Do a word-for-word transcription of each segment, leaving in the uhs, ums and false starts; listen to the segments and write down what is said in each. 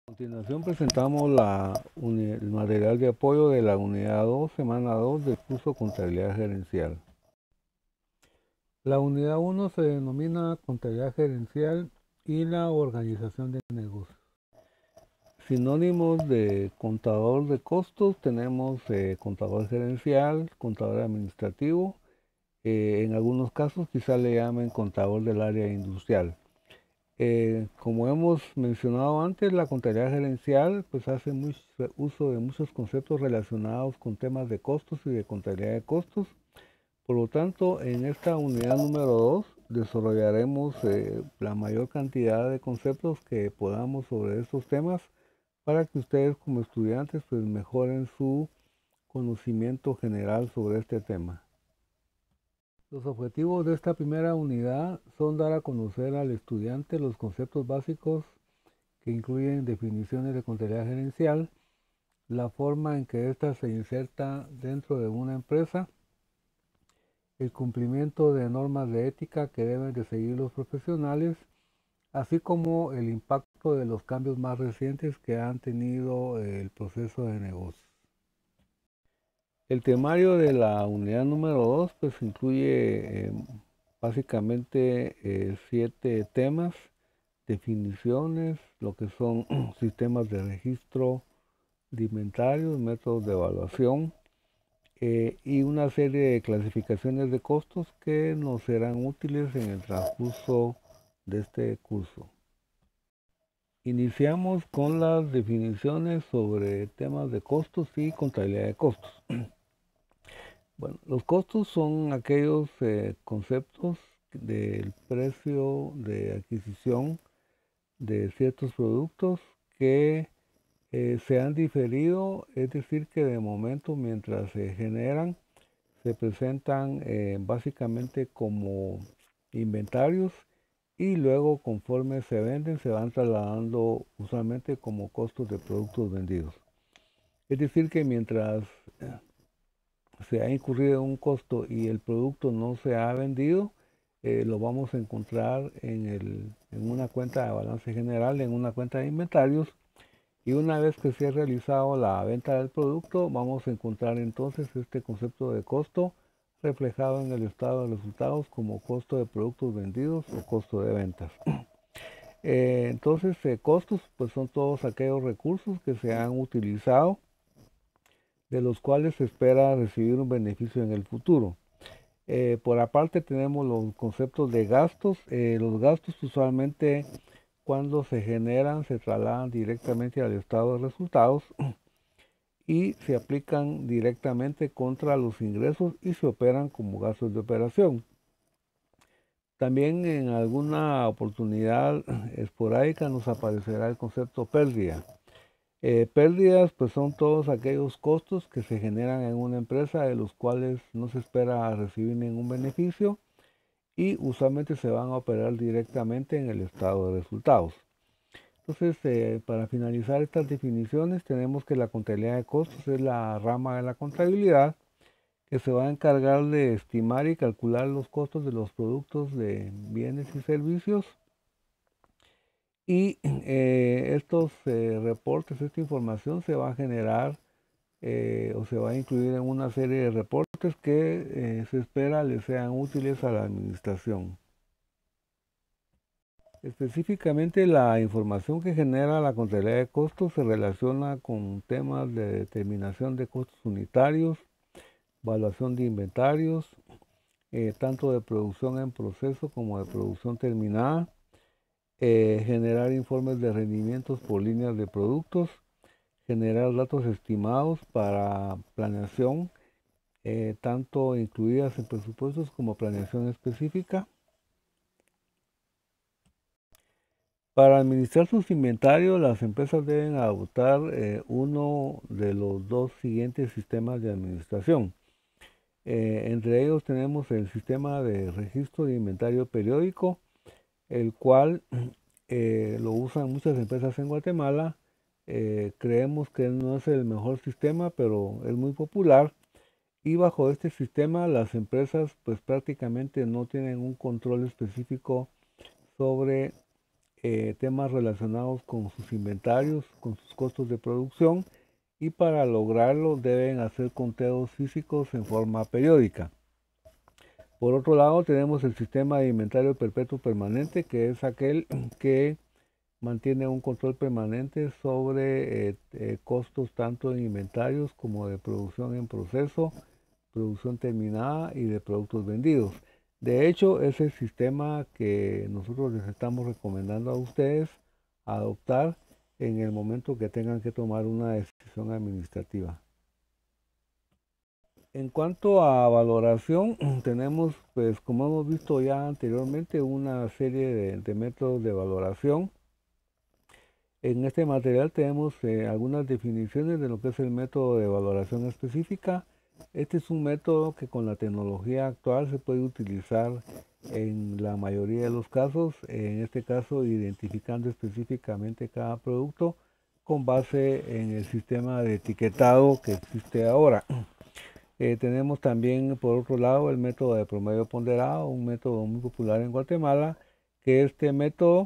A continuación presentamos la uni- el material de apoyo de la unidad dos, semana dos del curso Contabilidad Gerencial. La unidad uno se denomina Contabilidad Gerencial y la organización de negocios. Sinónimos de contador de costos tenemos eh, contador gerencial, contador administrativo, eh, en algunos casos quizá le llamen contador del área industrial. Eh, como hemos mencionado antes, la contabilidad gerencial pues hace mucho uso de muchos conceptos relacionados con temas de costos y de contabilidad de costos. Por lo tanto, en esta unidad número dos desarrollaremos eh, la mayor cantidad de conceptos que podamos sobre estos temas para que ustedes como estudiantes pues mejoren su conocimiento general sobre este tema. Los objetivos de esta primera unidad son dar a conocer al estudiante los conceptos básicos que incluyen definiciones de contabilidad gerencial, la forma en que ésta se inserta dentro de una empresa, el cumplimiento de normas de ética que deben de seguir los profesionales, así como el impacto de los cambios más recientes que han tenido el proceso de negocio. El temario de la unidad número dos pues incluye eh, básicamente eh, siete temas, definiciones, lo que son sistemas de registro de inventarios, métodos de evaluación eh, y una serie de clasificaciones de costos que nos serán útiles en el transcurso de este curso. Iniciamos con las definiciones sobre temas de costos y contabilidad de costos. Bueno, los costos son aquellos eh, conceptos del precio de adquisición de ciertos productos que eh, se han diferido, es decir, que de momento mientras se generan, se presentan eh, básicamente como inventarios y luego conforme se venden se van trasladando usualmente como costos de productos vendidos. Es decir, que mientras eh, se ha incurrido en un costo y el producto no se ha vendido, eh, lo vamos a encontrar en, el, en una cuenta de balance general, en una cuenta de inventarios, y una vez que se ha realizado la venta del producto, vamos a encontrar entonces este concepto de costo reflejado en el estado de resultados como costo de productos vendidos o costo de ventas. Eh, entonces, eh, costos pues son todos aquellos recursos que se han utilizado de los cuales se espera recibir un beneficio en el futuro. Eh, por aparte tenemos los conceptos de gastos. Eh, los gastos usualmente cuando se generan se trasladan directamente al estado de resultados y se aplican directamente contra los ingresos y se operan como gastos de operación. También en alguna oportunidad esporádica nos aparecerá el concepto pérdida. Eh, pérdidas pues son todos aquellos costos que se generan en una empresa de los cuales no se espera recibir ningún beneficio y usualmente se van a operar directamente en el estado de resultados. Entonces, eh, para finalizar estas definiciones, tenemos que la contabilidad de costos es la rama de la contabilidad que se va a encargar de estimar y calcular los costos de los productos de bienes y servicios. Y eh, estos eh, reportes, esta información se va a generar eh, o se va a incluir en una serie de reportes que eh, se espera les sean útiles a la administración. Específicamente la información que genera la contabilidad de costos se relaciona con temas de determinación de costos unitarios, evaluación de inventarios, eh, tanto de producción en proceso como de producción terminada, eh, generar informes de rendimientos por líneas de productos, generar datos estimados para planeación, eh, tanto incluidas en presupuestos como planeación específica. Para administrar sus inventarios, las empresas deben adoptar eh, uno de los dos siguientes sistemas de administración. Eh, entre ellos tenemos el sistema de registro de inventario periódico, el cual eh, lo usan muchas empresas en Guatemala. Eh, creemos que no es el mejor sistema, pero es muy popular. Y bajo este sistema las empresas pues prácticamente no tienen un control específico sobre eh, temas relacionados con sus inventarios, con sus costos de producción, y para lograrlo deben hacer conteos físicos en forma periódica. Por otro lado, tenemos el sistema de inventario perpetuo permanente, que es aquel que mantiene un control permanente sobre eh, eh, costos tanto en inventarios como de producción en proceso, producción terminada y de productos vendidos. De hecho, es el sistema que nosotros les estamos recomendando a ustedes adoptar en el momento que tengan que tomar una decisión administrativa. En cuanto a valoración, tenemos, pues como hemos visto ya anteriormente, una serie de, de métodos de valoración. En este material tenemos eh, algunas definiciones de lo que es el método de valoración específica. Este es un método que con la tecnología actual se puede utilizar en la mayoría de los casos, en este caso identificando específicamente cada producto con base en el sistema de etiquetado que existe ahora. Eh, tenemos también por otro lado el método de promedio ponderado, un método muy popular en Guatemala, que este método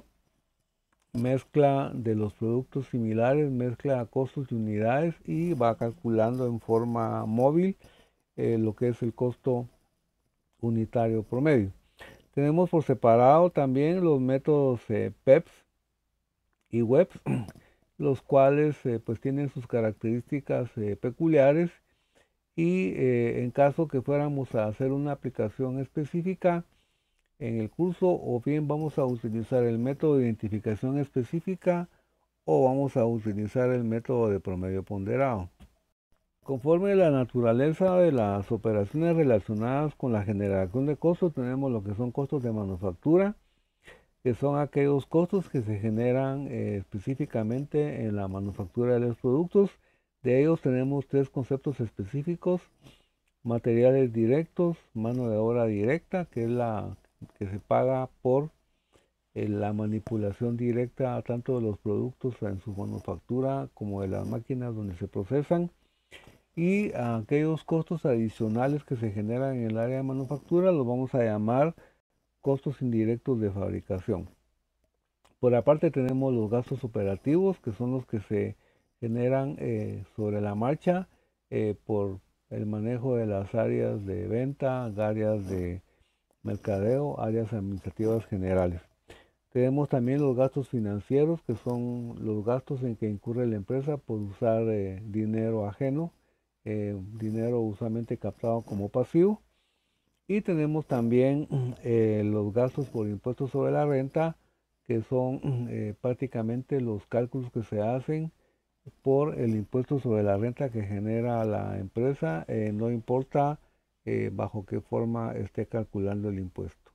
mezcla de los productos similares, mezcla costos de unidades y va calculando en forma móvil eh, lo que es el costo unitario promedio. Tenemos por separado también los métodos eh, P E P S y W E P S, los cuales eh, pues tienen sus características eh, peculiares, y eh, en caso que fuéramos a hacer una aplicación específica en el curso, o bien vamos a utilizar el método de identificación específica o vamos a utilizar el método de promedio ponderado. Conforme a la naturaleza de las operaciones relacionadas con la generación de costos, tenemos lo que son costos de manufactura, que son aquellos costos que se generan eh, específicamente en la manufactura de los productos. De ellos tenemos tres conceptos específicos: materiales directos, mano de obra directa, que es la que se paga por eh, la manipulación directa tanto de los productos en su manufactura como de las máquinas donde se procesan, y aquellos costos adicionales que se generan en el área de manufactura los vamos a llamar costos indirectos de fabricación. Por aparte tenemos los gastos operativos, que son los que se generan eh, sobre la marcha eh, por el manejo de las áreas de venta, áreas de mercadeo, áreas administrativas generales. Tenemos también los gastos financieros, que son los gastos en que incurre la empresa por usar eh, dinero ajeno, eh, dinero usualmente captado como pasivo. Y tenemos también eh, los gastos por impuestos sobre la renta, que son eh, prácticamente los cálculos que se hacen por el impuesto sobre la renta que genera la empresa, eh, no importa eh, bajo qué forma esté calculando el impuesto.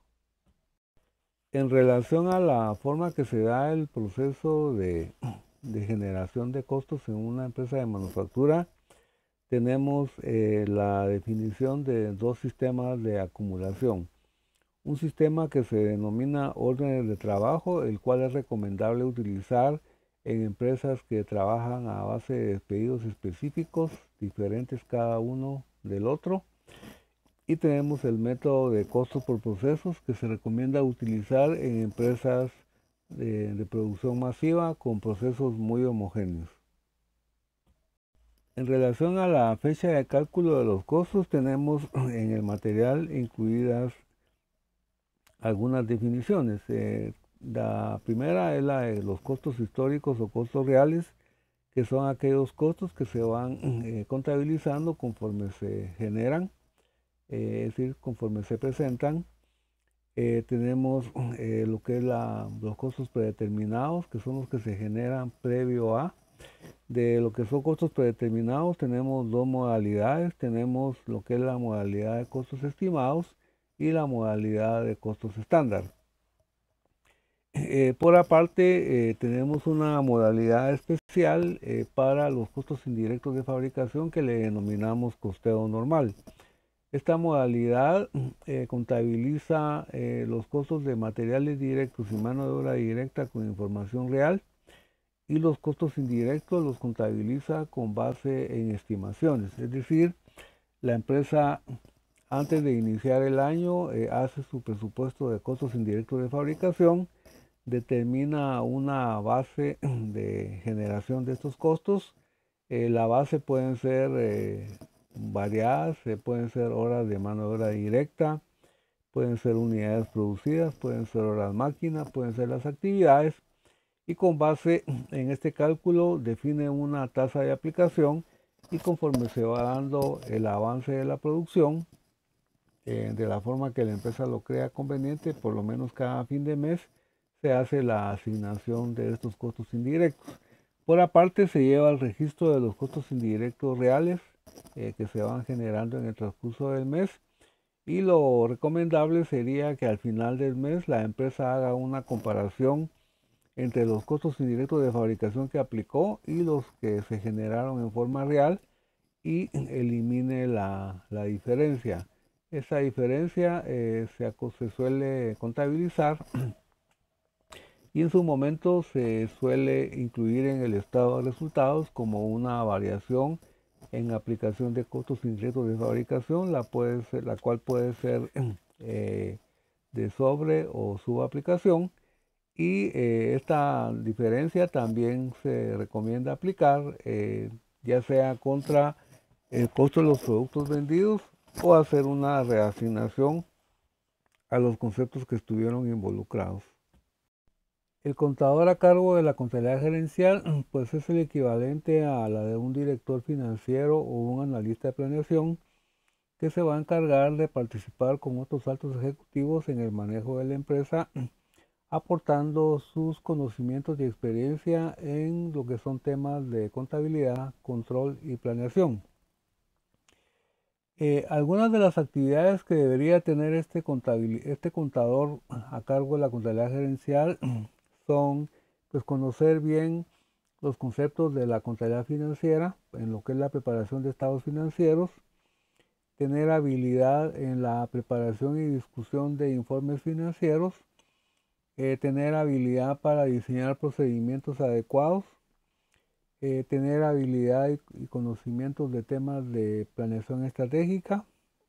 En relación a la forma que se da el proceso de, de generación de costos en una empresa de manufactura, tenemos eh, la definición de dos sistemas de acumulación. Un sistema que se denomina órdenes de trabajo, el cual es recomendable utilizar en empresas que trabajan a base de pedidos específicos, diferentes cada uno del otro. Y tenemos el método de costos por procesos, que se recomienda utilizar en empresas de, de producción masiva con procesos muy homogéneos. En relación a la fecha de cálculo de los costos, tenemos en el material incluidas algunas definiciones. Eh, la primera es la de los costos históricos o costos reales, que son aquellos costos que se van eh, contabilizando conforme se generan, eh, es decir, conforme se presentan. Eh, tenemos eh, lo que es la, los costos predeterminados, que son los que se generan previo a. De lo que son costos predeterminados tenemos dos modalidades. Tenemos lo que es la modalidad de costos estimados y la modalidad de costos estándar. Eh, por aparte eh, tenemos una modalidad especial eh, para los costos indirectos de fabricación, que le denominamos costeo normal. Esta modalidad eh, contabiliza eh, los costos de materiales directos y mano de obra directa con información real, y los costos indirectos los contabiliza con base en estimaciones. Es decir, la empresa antes de iniciar el año eh, hace su presupuesto de costos indirectos de fabricación, determina una base de generación de estos costos. Eh, la base pueden ser eh, variadas, eh, pueden ser horas de mano de obra directa, pueden ser unidades producidas, pueden ser horas máquina, pueden ser las actividades, y con base en este cálculo define una tasa de aplicación, y conforme se va dando el avance de la producción, eh, de la forma que la empresa lo crea conveniente, por lo menos cada fin de mes se hace la asignación de estos costos indirectos. Por aparte se lleva el registro de los costos indirectos reales eh, que se van generando en el transcurso del mes, y lo recomendable sería que al final del mes la empresa haga una comparación entre los costos indirectos de fabricación que aplicó y los que se generaron en forma real, y elimine la, la diferencia. Esa diferencia eh, se, se suele contabilizar y en su momento se suele incluir en el estado de resultados como una variación en aplicación de costos indirectos de fabricación, la, puede ser, la cual puede ser eh, de sobre o subaplicación, y eh, esta diferencia también se recomienda aplicar eh, ya sea contra el costo de los productos vendidos o hacer una reasignación a los conceptos que estuvieron involucrados. El contador a cargo de la contabilidad gerencial pues es el equivalente a la de un director financiero o un analista de planeación que se va a encargar de participar con otros altos ejecutivos en el manejo de la empresa, aportando sus conocimientos y experiencia en lo que son temas de contabilidad, control y planeación. Eh, algunas de las actividades que debería tener este, este contador a cargo de la contabilidad gerencial son pues conocer bien los conceptos de la contabilidad financiera en lo que es la preparación de estados financieros, tener habilidad en la preparación y discusión de informes financieros, eh, tener habilidad para diseñar procedimientos adecuados, eh, tener habilidad y, y conocimientos de temas de planeación estratégica,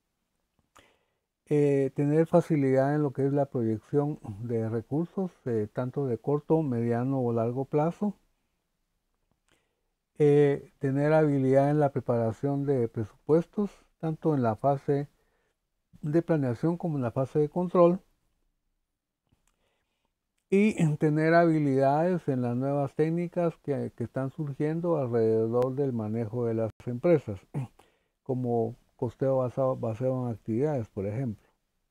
Eh, tener facilidad en lo que es la proyección de recursos, eh, tanto de corto, mediano o largo plazo. Eh, tener habilidad en la preparación de presupuestos, tanto en la fase de planeación como en la fase de control. Y tener habilidades en las nuevas técnicas que, que están surgiendo alrededor del manejo de las empresas, como costeo basado, basado en actividades, por ejemplo.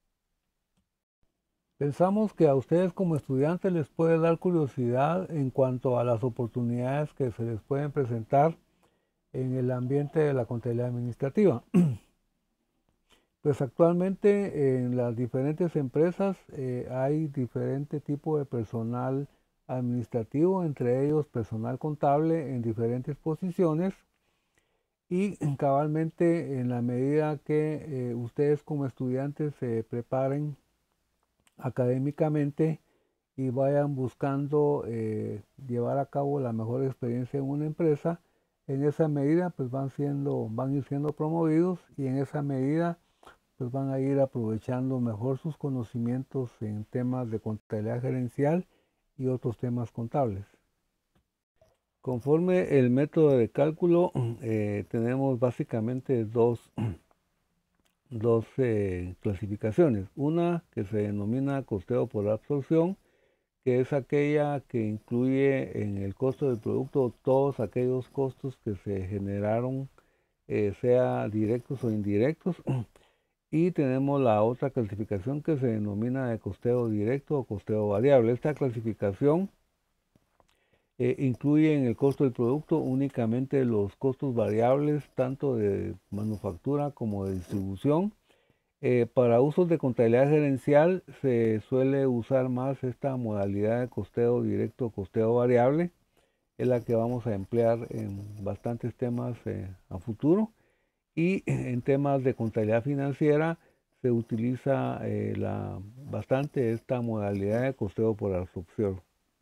Pensamos que a ustedes como estudiantes les puede dar curiosidad en cuanto a las oportunidades que se les pueden presentar en el ambiente de la contabilidad administrativa. Pues actualmente en las diferentes empresas eh, hay diferente tipo de personal administrativo, entre ellos personal contable en diferentes posiciones, y cabalmente en la medida que eh, ustedes como estudiantes se preparen académicamente y vayan buscando eh, llevar a cabo la mejor experiencia en una empresa, en esa medida pues van siendo, van a ir siendo promovidos, y en esa medida pues van a ir aprovechando mejor sus conocimientos en temas de contabilidad gerencial y otros temas contables. Conforme el método de cálculo, eh, tenemos básicamente dos, dos eh, clasificaciones. Una que se denomina costeo por absorción, que es aquella que incluye en el costo del producto todos aquellos costos que se generaron, eh, sea directos o indirectos. Y tenemos la otra clasificación que se denomina de costeo directo o costeo variable. Esta clasificación eh, incluye en el costo del producto únicamente los costos variables, tanto de manufactura como de distribución. Eh, para usos de contabilidad gerencial se suele usar más esta modalidad de costeo directo o costeo variable. Es la que vamos a emplear en bastantes temas eh, a futuro. Y en temas de contabilidad financiera se utiliza eh, la, bastante esta modalidad de costeo por absorción.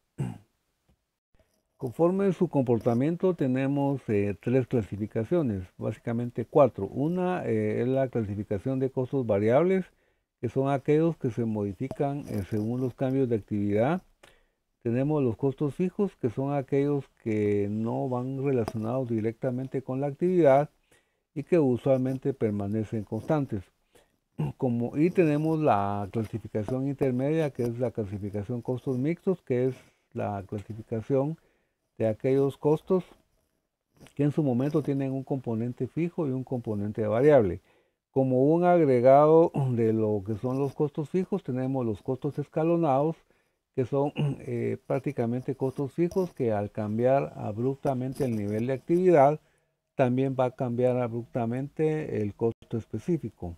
Conforme su comportamiento tenemos eh, tres clasificaciones, básicamente cuatro. Una eh, es la clasificación de costos variables, que son aquellos que se modifican eh, según los cambios de actividad. Tenemos los costos fijos, que son aquellos que no van relacionados directamente con la actividad y que usualmente permanecen constantes. Como, y tenemos la clasificación intermedia, que es la clasificación costos mixtos, que es la clasificación de aquellos costos que en su momento tienen un componente fijo y un componente variable. Como un agregado de lo que son los costos fijos, tenemos los costos escalonados, que son eh, prácticamente costos fijos que al cambiar abruptamente el nivel de actividad, también va a cambiar abruptamente el costo específico.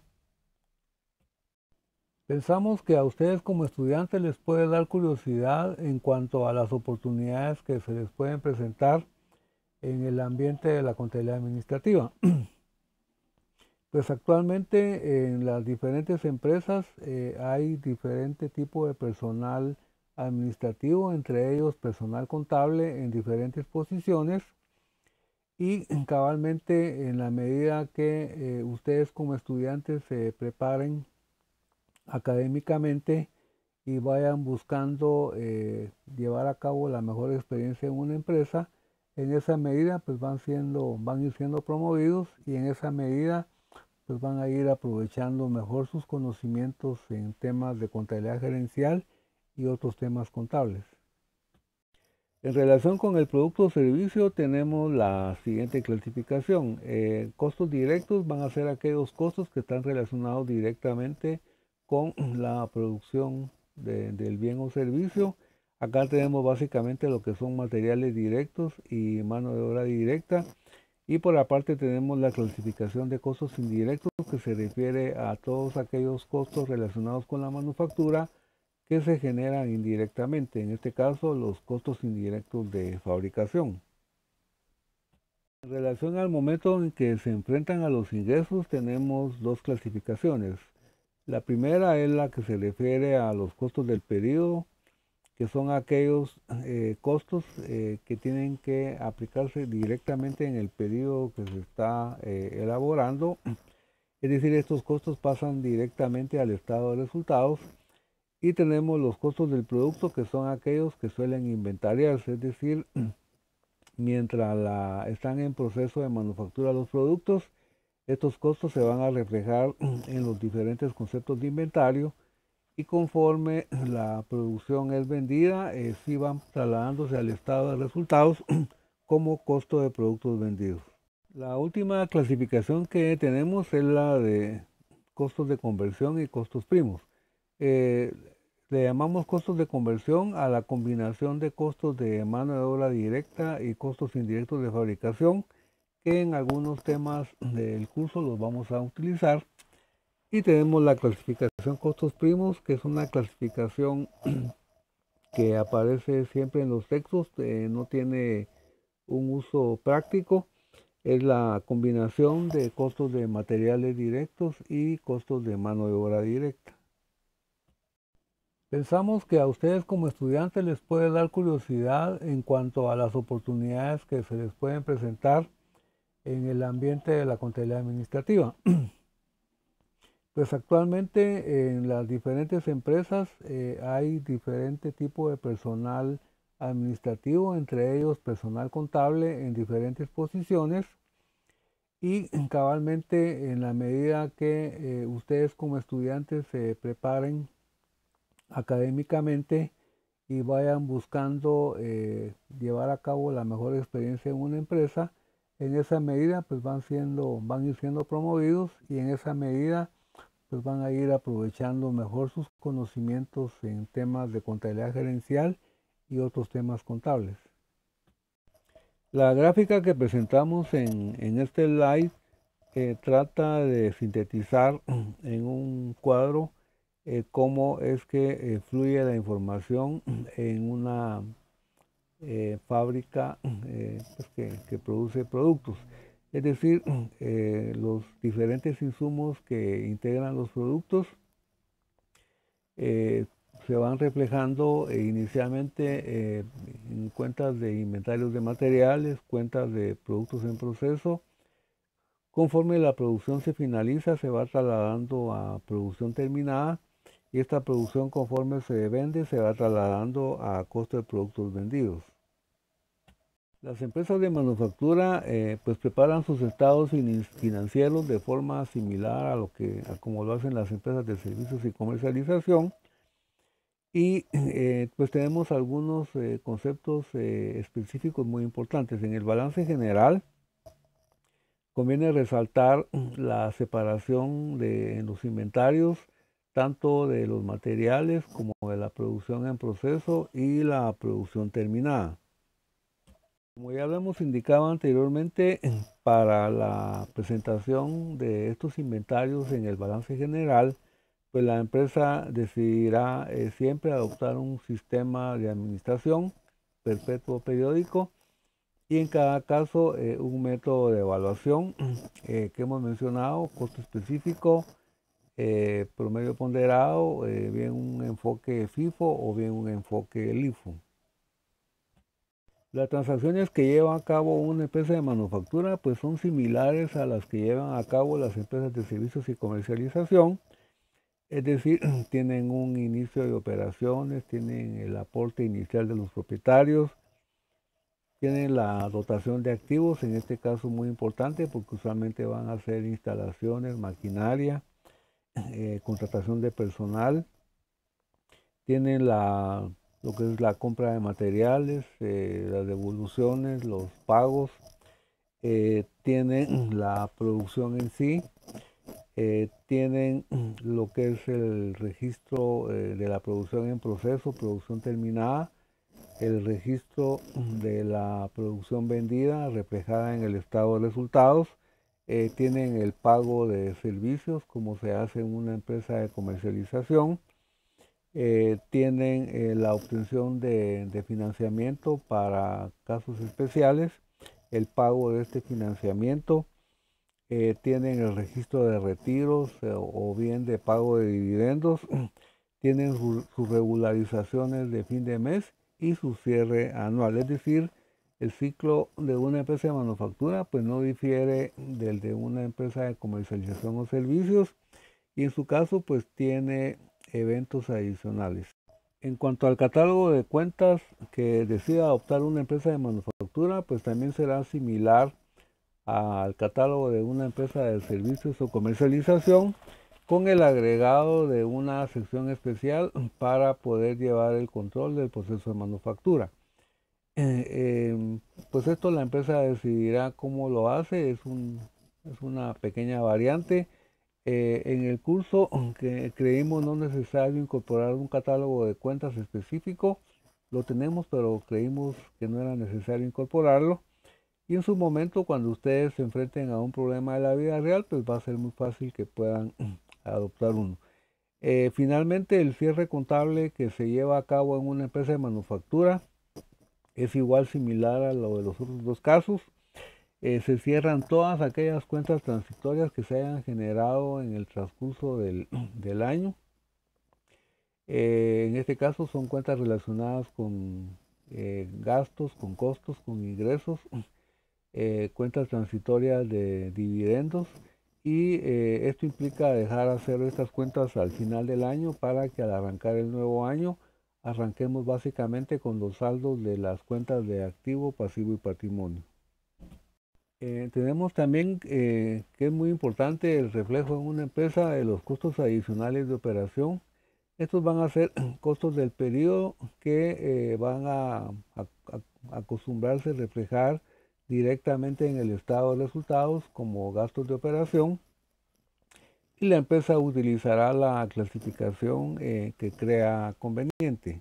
Pensamos que a ustedes como estudiantes les puede dar curiosidad en cuanto a las oportunidades que se les pueden presentar en el ambiente de la contabilidad administrativa. Pues actualmente en las diferentes empresas eh, hay diferente tipo de personal administrativo, entre ellos personal contable en diferentes posiciones, y cabalmente en la medida que eh, ustedes como estudiantes se preparen académicamente y vayan buscando eh, llevar a cabo la mejor experiencia en una empresa, en esa medida pues van siendo, van a ir siendo promovidos, y en esa medida pues van a ir aprovechando mejor sus conocimientos en temas de contabilidad gerencial y otros temas contables. En relación con el producto o servicio tenemos la siguiente clasificación. Eh, costos directos van a ser aquellos costos que están relacionados directamente con la producción de, del bien o servicio. Acá tenemos básicamente lo que son materiales directos y mano de obra directa. Y por aparte tenemos la clasificación de costos indirectos, que se refiere a todos aquellos costos relacionados con la manufactura que se generan indirectamente, en este caso los costos indirectos de fabricación. En relación al momento en que se enfrentan a los ingresos, tenemos dos clasificaciones. La primera es la que se refiere a los costos del periodo, que son aquellos eh, costos eh, que tienen que aplicarse directamente en el periodo que se está eh, elaborando. Es decir, estos costos pasan directamente al estado de resultados. Y tenemos los costos del producto, que son aquellos que suelen inventariarse, es decir, mientras la, están en proceso de manufactura los productos, estos costos se van a reflejar en los diferentes conceptos de inventario, y conforme la producción es vendida, eh, sí van trasladándose al estado de resultados como costo de productos vendidos. La última clasificación que tenemos es la de costos de conversión y costos primos. Eh, le llamamos costos de conversión a la combinación de costos de mano de obra directa y costos indirectos de fabricación, que en algunos temas del curso los vamos a utilizar. Y tenemos la clasificación costos primos, que es una clasificación que aparece siempre en los textos, eh, no tiene un uso práctico. Es la combinación de costos de materiales directos y costos de mano de obra directa. Pensamos que a ustedes como estudiantes les puede dar curiosidad en cuanto a las oportunidades que se les pueden presentar en el ambiente de la contabilidad administrativa. Pues actualmente en las diferentes empresas eh, hay diferente tipo de personal administrativo, entre ellos personal contable en diferentes posiciones, y cabalmente en la medida que eh, ustedes como estudiantes se preparen académicamente y vayan buscando eh, llevar a cabo la mejor experiencia en una empresa, en esa medida pues van siendo, van a ir siendo promovidos, y en esa medida pues van a ir aprovechando mejor sus conocimientos en temas de contabilidad gerencial y otros temas contables. La gráfica que presentamos en, en este slide eh, trata de sintetizar en un cuadro eh, cómo es que eh, fluye la información en una eh, fábrica eh, pues que, que produce productos. Es decir, eh, los diferentes insumos que integran los productos eh, se van reflejando eh, inicialmente eh, en cuentas de inventarios de materiales, cuentas de productos en proceso. Conforme la producción se finaliza, se va trasladando a producción terminada, y esta producción, conforme se vende, se va trasladando a costo de productos vendidos. Las empresas de manufactura eh, pues preparan sus estados financieros de forma similar a lo que a como lo hacen las empresas de servicios y comercialización, y eh, pues tenemos algunos eh, conceptos eh, específicos muy importantes. En el balance general conviene resaltar la separación de en los inventarios, tanto de los materiales como de la producción en proceso y la producción terminada. Como ya lo hemos indicado anteriormente, para la presentación de estos inventarios en el balance general, pues la empresa decidirá eh, siempre adoptar un sistema de administración perpetuo periódico, y en cada caso eh, un método de evaluación eh, que hemos mencionado: costo específico, eh, promedio ponderado, eh, bien un enfoque FIFO o bien un enfoque LIFO. Las transacciones que lleva a cabo una empresa de manufactura pues son similares a las que llevan a cabo las empresas de servicios y comercialización, es decir, tienen un inicio de operaciones, tienen el aporte inicial de los propietarios, tienen la dotación de activos, en este caso muy importante porque usualmente van a ser instalaciones, maquinaria, eh, contratación de personal, tienen la lo que es la compra de materiales, eh, las devoluciones, los pagos, eh, tienen la producción en sí, eh, tienen lo que es el registro eh, de la producción en proceso, producción terminada, el registro de la producción vendida reflejada en el estado de resultados, eh, tienen el pago de servicios como se hace en una empresa de comercialización, eh, tienen eh, la obtención de, de financiamiento para casos especiales, el pago de este financiamiento, eh, tienen el registro de retiros eh, o bien de pago de dividendos, tienen su, sus regularizaciones de fin de mes y su cierre anual. Es decir, el ciclo de una empresa de manufactura pues no difiere del de una empresa de comercialización o servicios, y en su caso pues tiene eventos adicionales. En cuanto al catálogo de cuentas que decida adoptar una empresa de manufactura, pues también será similar al catálogo de una empresa de servicios o comercialización, con el agregado de una sección especial para poder llevar el control del proceso de manufactura. Eh, eh, pues esto la empresa decidirá cómo lo hace, es, un, es una pequeña variante. Eh, en el curso, aunque creímos no necesario incorporar un catálogo de cuentas específico, lo tenemos, pero creímos que no era necesario incorporarlo. Y en su momento, cuando ustedes se enfrenten a un problema de la vida real, pues va a ser muy fácil que puedan adoptar uno. Eh, finalmente, el cierre contable que se lleva a cabo en una empresa de manufactura es igual, similar a lo de los otros dos casos. Eh, se cierran todas aquellas cuentas transitorias que se hayan generado en el transcurso del, del año. Eh, en este caso son cuentas relacionadas con eh, gastos, con costos, con ingresos, eh, cuentas transitorias de dividendos, y eh, esto implica dejar hacer estas cuentas al final del año para que al arrancar el nuevo año arranquemos básicamente con los saldos de las cuentas de activo, pasivo y patrimonio. Eh, tenemos también eh, que es muy importante el reflejo en una empresa de los costos adicionales de operación. Estos van a ser costos del periodo que eh, van a, a, a acostumbrarse a reflejar directamente en el estado de resultados como gastos de operación, y la empresa utilizará la clasificación eh, que crea conveniente.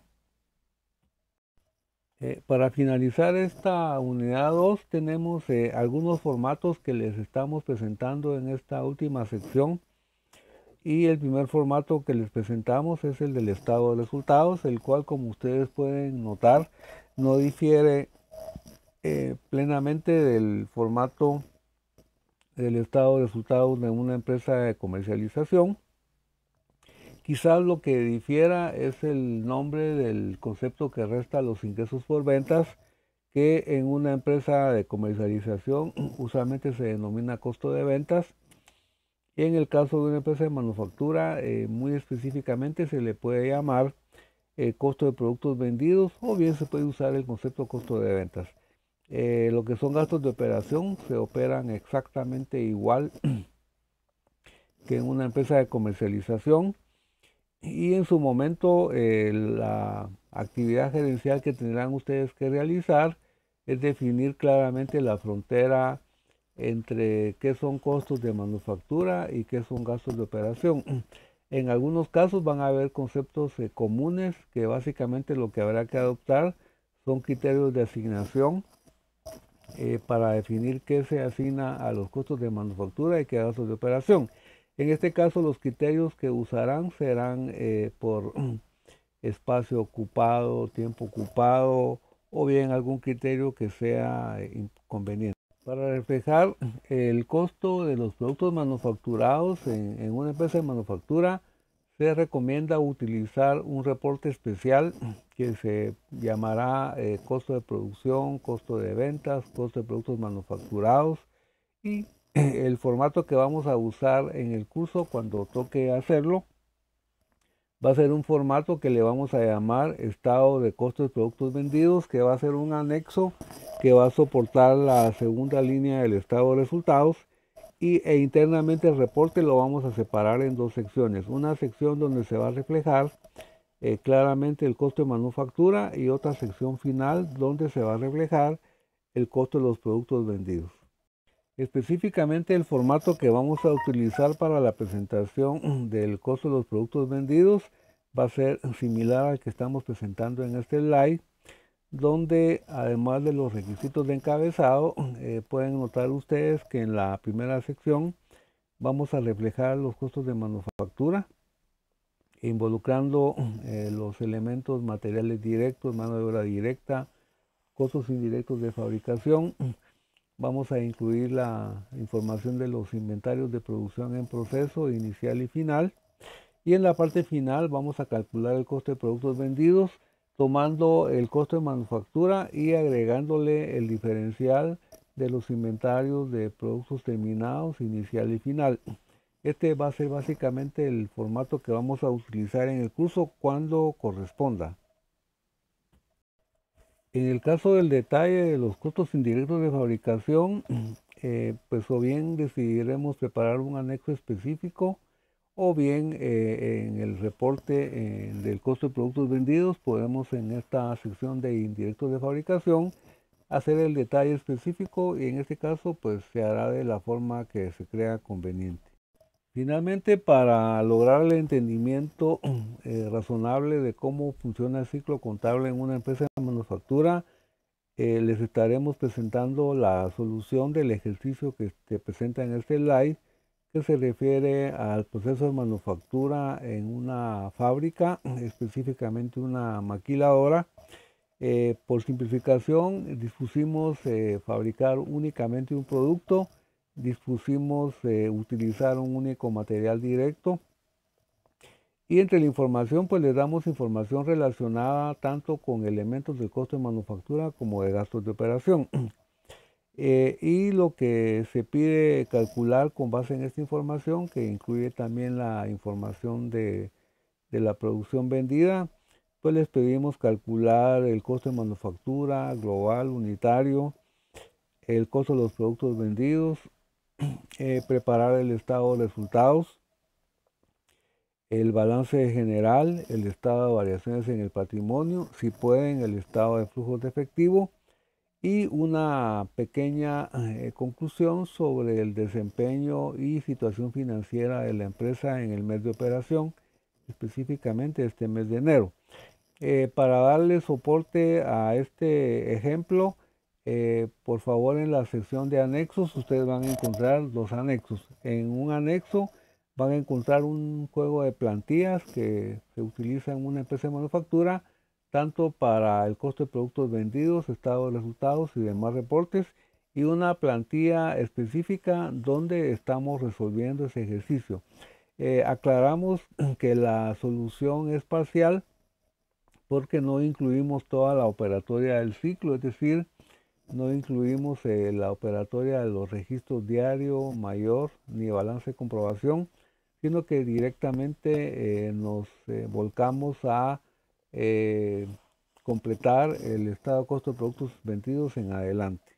Eh, para finalizar esta unidad dos, tenemos eh, algunos formatos que les estamos presentando en esta última sección, y el primer formato que les presentamos es el del estado de resultados, el cual, como ustedes pueden notar, no difiere eh, plenamente del formato del estado de resultados de una empresa de comercialización. Quizás lo que difiera es el nombre del concepto que resta a los ingresos por ventas, que en una empresa de comercialización usualmente se denomina costo de ventas, Y en el caso de una empresa de manufactura, eh, muy específicamente se le puede llamar eh, costo de productos vendidos, o bien se puede usar el concepto costo de ventas. Eh, lo que son gastos de operación se operan exactamente igual que en una empresa de comercialización, y en su momento eh, la actividad gerencial que tendrán ustedes que realizar es definir claramente la frontera entre qué son costos de manufactura y qué son gastos de operación. En algunos casos van a haber conceptos eh, comunes, que básicamente lo que habrá que adoptar son criterios de asignación eh, para definir qué se asigna a los costos de manufactura y qué a gastos de operación. En este caso, los criterios que usarán serán eh, por espacio ocupado, tiempo ocupado, o bien algún criterio que sea inconveniente. Para reflejar el costo de los productos manufacturados en, en una empresa de manufactura, se recomienda utilizar un reporte especial que se llamará eh, costo de producción, costo de ventas, costo de productos manufacturados, y eh, el formato que vamos a usar en el curso cuando toque hacerlo va a ser un formato que le vamos a llamar estado de costos de productos vendidos, que va a ser un anexo que va a soportar la segunda línea del estado de resultados, y e internamente el reporte lo vamos a separar en dos secciones. Una sección donde se va a reflejar eh, claramente el costo de manufactura, y otra sección final donde se va a reflejar el costo de los productos vendidos. Específicamente el formato que vamos a utilizar para la presentación del costo de los productos vendidos va a ser similar al que estamos presentando en este slide, donde además de los requisitos de encabezado, eh, pueden notar ustedes que en la primera sección vamos a reflejar los costos de manufactura, involucrando eh, los elementos materiales directos, mano de obra directa, costos indirectos de fabricación. Vamos a incluir la información de los inventarios de producción en proceso inicial y final. Y en la parte final vamos a calcular el costo de productos vendidos, tomando el costo de manufactura y agregándole el diferencial de los inventarios de productos terminados, inicial y final. Este va a ser básicamente el formato que vamos a utilizar en el curso cuando corresponda. En el caso del detalle de los costos indirectos de fabricación, eh, pues o bien decidiremos preparar un anexo específico, o bien eh, en el reporte eh, del costo de productos vendidos podemos, en esta sección de indirectos de fabricación, hacer el detalle específico, y en este caso pues se hará de la forma que se crea conveniente. Finalmente, para lograr el entendimiento eh, razonable de cómo funciona el ciclo contable en una empresa de manufactura, eh, les estaremos presentando la solución del ejercicio que se presenta en este slide, que se refiere al proceso de manufactura en una fábrica, específicamente una maquiladora. Eh, por simplificación, dispusimos eh, fabricar únicamente un producto, dispusimos eh, utilizar un único material directo, y entre la información pues le damos información relacionada tanto con elementos del costo de manufactura como de gastos de operación. Eh, y lo que se pide calcular con base en esta información, que incluye también la información de, de la producción vendida, pues les pedimos calcular el costo de manufactura global unitario, el costo de los productos vendidos, eh, preparar el estado de resultados, el balance general, el estado de variaciones en el patrimonio, si pueden el estado de flujos de efectivo, y una pequeña eh, conclusión sobre el desempeño y situación financiera de la empresa en el mes de operación, específicamente este mes de enero. Eh, para darle soporte a este ejemplo, eh, por favor, en la sección de anexos ustedes van a encontrar los anexos. En un anexo van a encontrar un juego de plantillas que se utiliza en una empresa de manufactura, tanto para el costo de productos vendidos, estado de resultados y demás reportes, y una plantilla específica donde estamos resolviendo ese ejercicio. Eh, aclaramos que la solución es parcial porque no incluimos toda la operatoria del ciclo, es decir, no incluimos eh, la operatoria de los registros diario, mayor, ni balance de comprobación, sino que directamente eh, nos eh, volcamos a eh, completar el estado de costo de productos vendidos en adelante.